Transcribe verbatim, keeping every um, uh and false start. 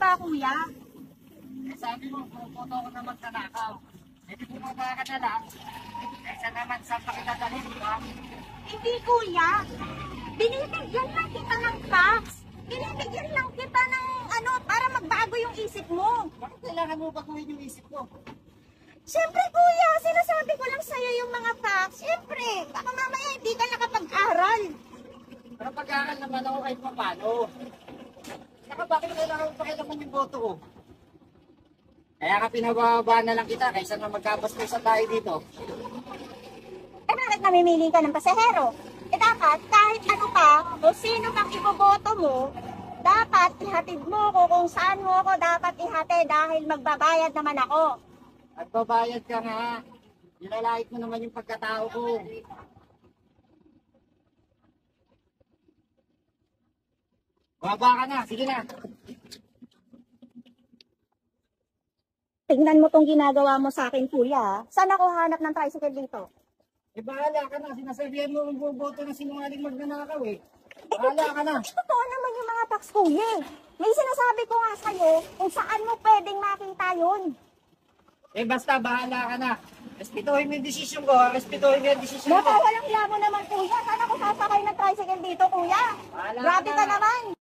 ka, kuya. Sabi mo, pupunta ako na magtanakaw. Hindi bumaba ka na lang. Kaysa naman saan pa kita dalhin, di ba? Hindi, kuya. Binibigyan lang kita ng facts. Binibigyan lang kita ng ano, para magbago yung isip mo. Bakit kailangan mo baguhin yung isip ko? Siyempre, kuya, sinasabi ko lang sa'yo yung mga facts. Siyempre, baka mamaya hindi ka nakapag-aral. Pero pag-aaral naman ako kahit papano. Saka bakit kailangan mo pakilaman yung boto ko? Kaya ka pinababa na lang kita kaysa na magkabastusan tayo dito. Eh, bakit namimili ka ng pasahero? Eh, dapat, kahit ano ka, o sino mang iboboto mo, dapat ihatid mo ko kung saan mo ako dapat ihatid dahil magbabayad naman ako. At babayad ka nga. Nilalait mo naman yung pagkatao ko. Baba ka na, sige na. Tingnan mo tong ginagawa mo sa akin, kuya. Saan ako hanap ng tricycle dito? Eh bahala ka na, sinasabihan mo ang boboto na sinungaling magnanakaw eh. Bahala ka na. Totoo naman yung mga facts, kuya. May sinasabi ko nga sa'yo kung saan mo pwedeng makita yun. Eh basta, bahala ka na. Respetuhin mo yung desisyon ko, respetuhin mo yung desisyon ko. Baka walang yamo naman, kuya. Saan ako sasakay ng tricycle dito, kuya? Bahala Grabe ka ka na. naman.